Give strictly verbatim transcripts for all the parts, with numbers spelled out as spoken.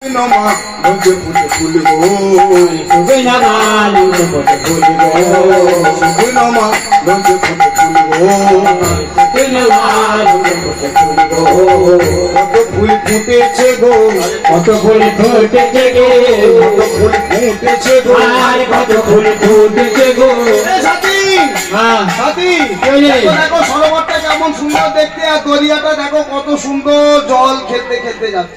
নমা লঞ্চে ফুটে ফুলবো শুভে নামা লঞ্চে ফুটে ফুলবো শুভে নমা লঞ্চে ফুটে ফুলবো শুভে নমা লঞ্চে ফুটে ফুলবো কত ফুল ফুটেছে গো কত ফুল ফুটেছে গো কত ফুল ফুটেছে গো আর কত ফুল ফুটেছে গো সাথী হ্যাঁ সাথী দেখো সরোবরটা কেমন সুন্দর দেখতে আর দরিয়াটা দেখো কত সুন্দর জল খেলতে খেলতে যাচ্ছে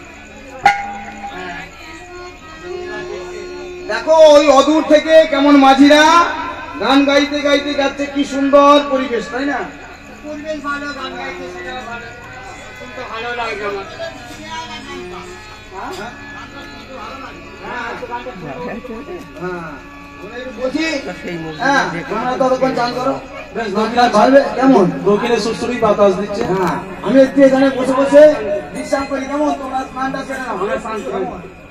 দেখো ওই অদূর থেকে কেমন মাঝিরা গান গাইতে গাইতে যাচ্ছে কি সুন্দর পরিবেশ তাই না পরিবেশ ভালো গান গাইতে সেটা ভালো শুনতে ভালো লাগে আমার হ্যাঁ হ্যাঁ বলছি হ্যাঁ তোমরা ততক্ষণ চান করো বেশ গানটা ভালো কেমন দক্ষিণে সুস্থরই বাতাস দিচ্ছে হ্যাঁ আমি একটু এখানে বসে বসে বিশ্রাম করি কেমন তোমরা স্নানটা সেরে নাও আমরা স্নান করি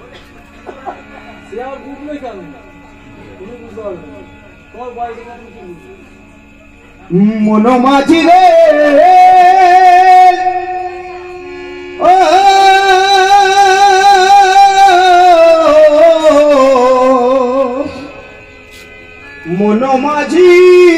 यार भूख नहीं कर मनो माझी रे ओ मनो माझी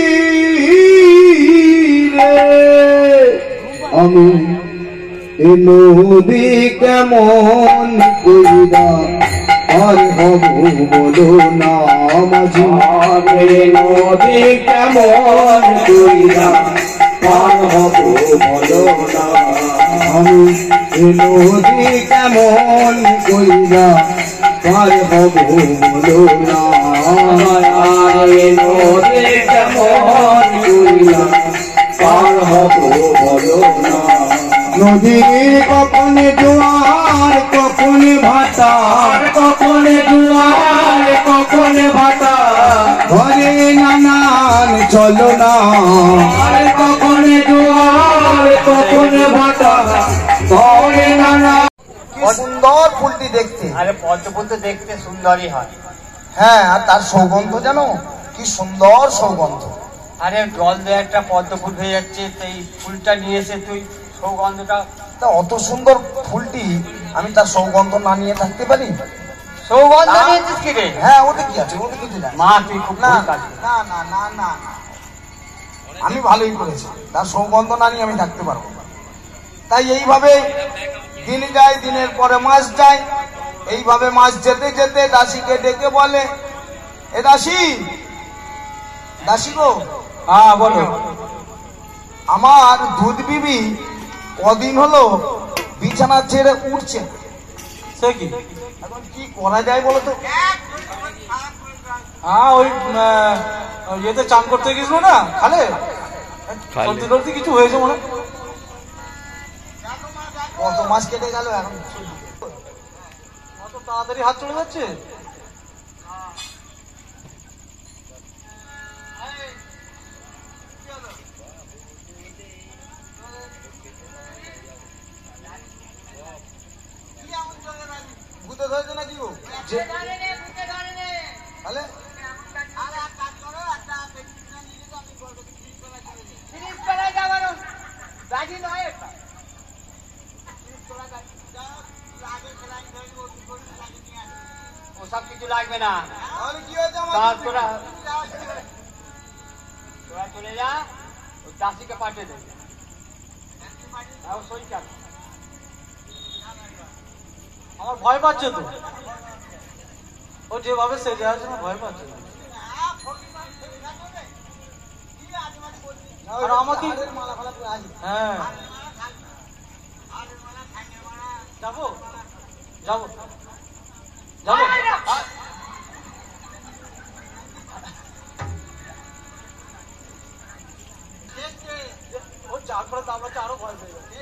रे আমি এই নদী কেমন কইরা আর হব বলো না মাঝি নদী কেমন কইরা আর হব বলো না আমি নদী কেমন কইরা আর হব বলো না নদী কেমন কইরা আর হব বলো না নদীর কখন জোয়ার কখন ভাটার কখন জোয়ার কখন ভাটা ঘরে নানান চলো না কখন জোয়ার কখন ভাটা ঘরে নানা সুন্দর ফুলটি দেখতে আরে পদ্ম ফুল তো দেখতে সুন্দরই হয় হ্যাঁ আর তার সৌগন্ধ জানো কি সুন্দর সৌগন্ধ আরে জল দিয়ে একটা পদ্ম ফুল হয়ে যাচ্ছে সেই ফুলটা নিয়ে এসে তুই সৌগন্ধটা তা অত সুন্দর ফুলটি আমি তার সৌগন্ধ না নিয়ে থাকতে পারি সৌগন্ধ নিয়েছিস কি রে হ্যাঁ ওটা কি আছে ওটা কিছু না মা তুই খুব না না না না না আমি ভালোই করেছি তার সৌগন্ধ না নিয়ে আমি থাকতে পারবো তাই এইভাবে দিন যায় দিনের পরে মাস যায় এইভাবে মাস যেতে যেতে দাসীকে ডেকে বলে এ দাসী দাসী গো হ্যাঁ বলো আমার দুধ বিবি কদিন হলো বিছানা ছেড়ে উঠছে সে কি এখন কি করা যায় বলো তো হ্যাঁ ওই ইয়েতে চান করতে গেছিল না খালে করতে করতে কিছু হয়েছে মনে কত মাস কেটে গেল এখন কত তাড়াতাড়ি হাত চলে যাচ্ছে ভূতে ধরেছে নাকি গো তাহলে ওসব কিছু লাগবে না তাহলে কি হয়েছে তোরা তোরা চলে যা ওই চাষিকে পাঠিয়ে দেবে সই চাষ আমার ভয় পাচ্ছে তো ও যেভাবে সেজে আছে না ভয় পাচ্ছে আমাকে হ্যাঁ যাবো যাবো যাবো ও চার পরে তো আমরা আরো ভয় পেয়ে যাবো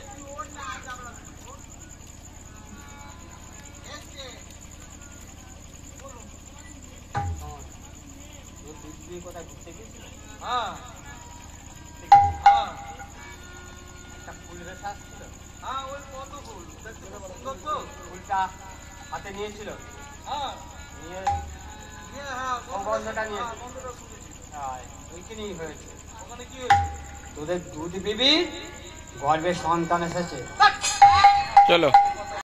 কোথায় ঘুরতে গেছি হ্যাঁ হ্যাঁ একটা ফুল রেখে আসছিল হ্যাঁ ওই কত ফুল সুন্দর তো ফুলটা হাতে নিয়েছিল হ্যাঁ নিয়ে হ্যাঁ বন্ধটা নিয়ে হ্যাঁ ওইখানেই হয়েছে ওখানে কি হয়েছে তোদের দুধ বিবি গর্ভে সন্তান এসেছে চলো।